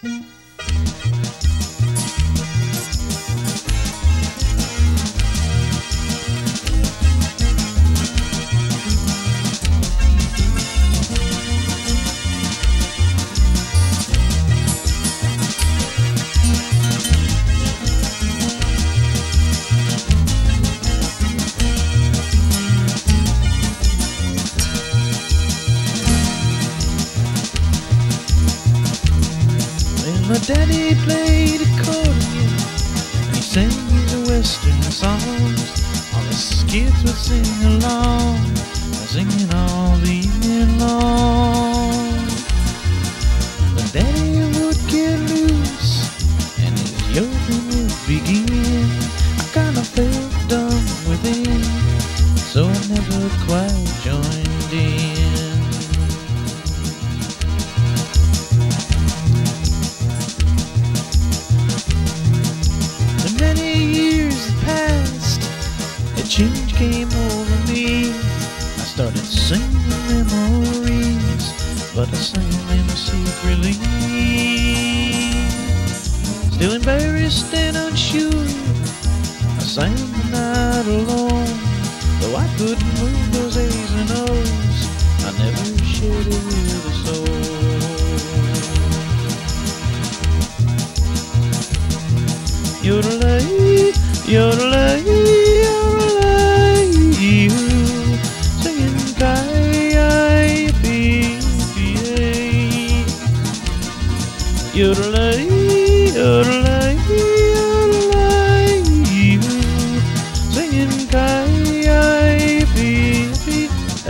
My daddy played accordion, and he sang the western songs. All the kids would sing along, singing all the evening long. But daddy would get loose, and his yodeling would begin. I kinda felt dumb within, so I never quite joined in. Change came over me. I started singing memories, but I sang them secretly. Still embarrassed and unsure, I sang the night alone. Though I couldn't move those A's and O's, I never shared it with a soul. Yodeler, yodeler, yodeler, yodeler, yodeler, singing K-I-P-P-A.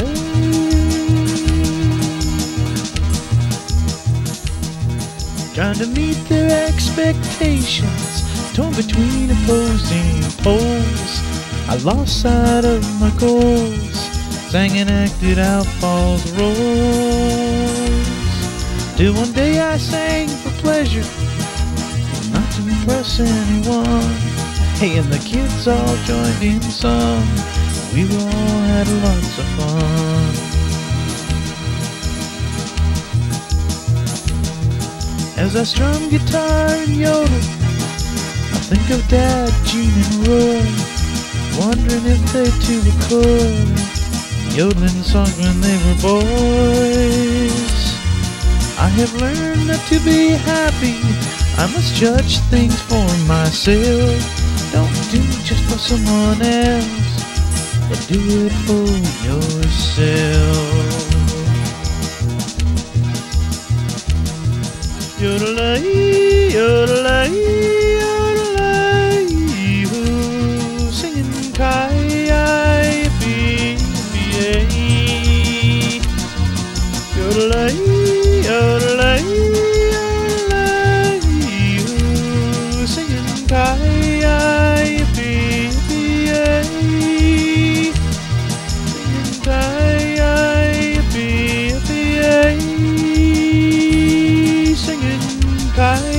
Trying to meet their expectations, torn between opposing poles. I lost sight of my goals, sang and acted out false roles. Till one day I sang for pleasure, not to impress anyone. Hey, and the kids all joined in song. We all had lots of fun. As I strum guitar and yodel, I think of Dad, Gene, and Roy, wondering if they too could yodeling songs when they were boys. I have learned that to be happy, I must judge things for myself. Don't do it just for someone else, but do it for yourself. Yodeler, yodeler, yodeler, singing K-I-P-P-A. Yodeler, yodeler, yodeler, singing K-I-P-P-A. Singing K-I-P-P-A. Singing K-I-P-P-A.